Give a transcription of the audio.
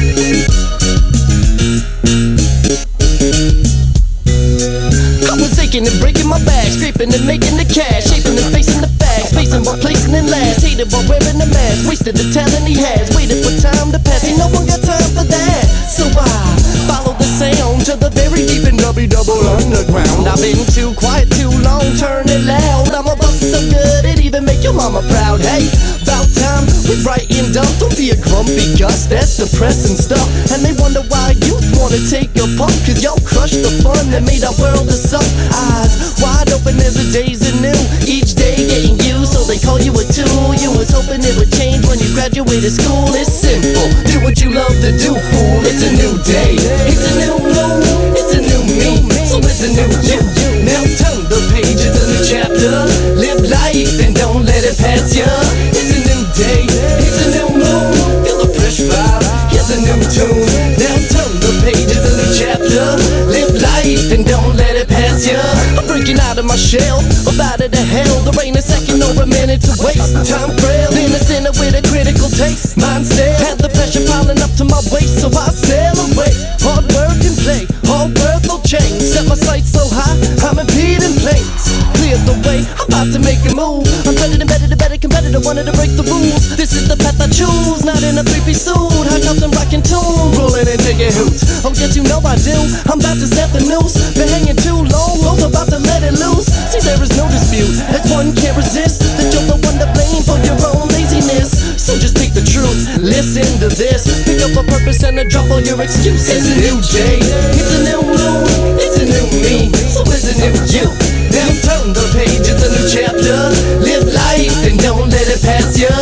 And breaking my back, scraping and making the cash, shaping and facing the facts, facing while placing in last, hated while wearing the mask, wasted the talent he has, waited for time to pass, ain't no one got time for that. So I follow the sound to the very deep and double underground. I've been too quiet too long, turn it loud. I'm a bust so good it even make your mama proud. Hey, about time we brightened up. Don't be a grumpy Gus, that's depressing stuff. And they wonder why youth wanna take a puff, cause y'all crushed the fun that made our world a suck. Eyes wide open as the days are new, each day getting used, so they call you a tool. You was hoping it would change when you graduated school. It's simple, do what you love to do, fool. It's a new day, it's a new moon, it's a new me, so it's a new you. Now turn the page, it's a new chapter. Live life and don't let it pass ya. It's a new day, it's a new moon, feel the fresh vibe, here's a new tune. Now turn the page, it's a new chapter. Live life and don't let it pass ya. I'm breaking out of my shell, I'm out of the hell. There ain't a second or a minute to waste. Time frail, in a sinner with a critical taste. Mind still, had the pressure piling up to my waist, so I sail away. Hard work and play, hard work will change. Set my sights so high, I'm impeding planes. Clear the way, I'm about to make a move. I'm better than better competitor, wanted to break the rules. This is the path I choose, not in a three-piece suit. High tops and rockin' tune, rolling and taking hoots. Oh yes, you know I do, I'm about to snap the noose. Been hanging too long, I'm about to let it loose. See, there is no dispute, as one can't resist that you're the one to blame for your own laziness. So just take the truth, listen to this. Pick up a purpose and drop all your excuses. It's a new day, it's a new moon, it's a new me, so it's a new you. Now turn the page, it's a new chapter. Live life and don't let it pass ya.